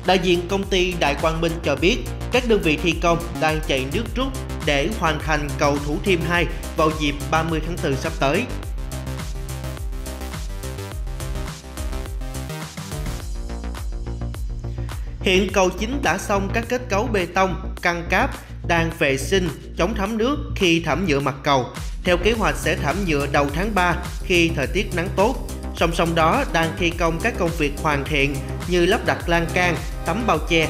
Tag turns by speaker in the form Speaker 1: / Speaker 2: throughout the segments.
Speaker 1: Đại diện công ty Đại Quang Minh cho biết, các đơn vị thi công đang chạy nước rút để hoàn thành cầu Thủ Thiêm 2 vào dịp 30 tháng 4 sắp tới. Hiện cầu chính đã xong các kết cấu bê tông, căn cáp, đang vệ sinh, chống thấm nước khi thảm nhựa mặt cầu. Theo kế hoạch sẽ thảm nhựa đầu tháng 3 khi thời tiết nắng tốt. Song song đó đang thi công các công việc hoàn thiện như lắp đặt lan can, tấm bao che.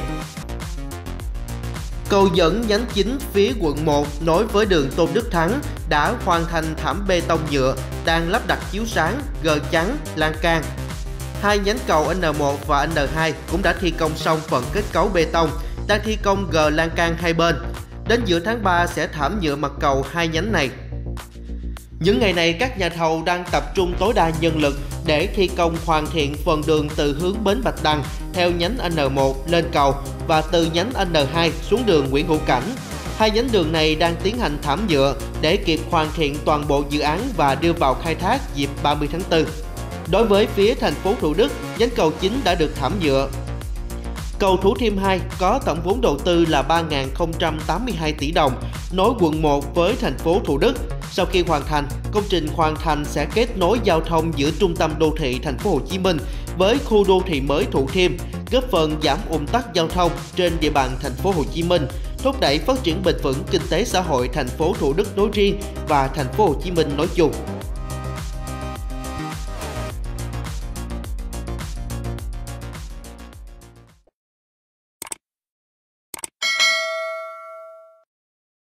Speaker 1: Cầu dẫn nhánh chính phía quận 1 nối với đường Tôn Đức Thắng đã hoàn thành thảm bê tông nhựa, đang lắp đặt chiếu sáng, gờ chắn, lan can. Hai nhánh cầu N1 và N2 cũng đã thi công xong phần kết cấu bê tông, đang thi công gờ lan can hai bên. Đến giữa tháng 3 sẽ thảm nhựa mặt cầu hai nhánh này. Những ngày này, các nhà thầu đang tập trung tối đa nhân lực để thi công hoàn thiện phần đường từ hướng Bến Bạch Đằng theo nhánh N1 lên cầu và từ nhánh N2 xuống đường Nguyễn Hữu Cảnh. Hai nhánh đường này đang tiến hành thảm nhựa để kịp hoàn thiện toàn bộ dự án và đưa vào khai thác dịp 30 tháng 4. Đối với phía thành phố Thủ Đức, nhánh cầu chính đã được thảm nhựa. Cầu Thủ Thiêm 2 có tổng vốn đầu tư là 3.082 tỷ đồng, nối quận 1 với thành phố Thủ Đức. Sau khi hoàn thành, công trình hoàn thành sẽ kết nối giao thông giữa trung tâm đô thị thành phố Hồ Chí Minh với khu đô thị mới Thủ Thiêm, góp phần giảm ùn tắc giao thông trên địa bàn thành phố Hồ Chí Minh, thúc đẩy phát triển bền vững kinh tế xã hội thành phố Thủ Đức nói riêng và thành phố Hồ Chí Minh nói chung.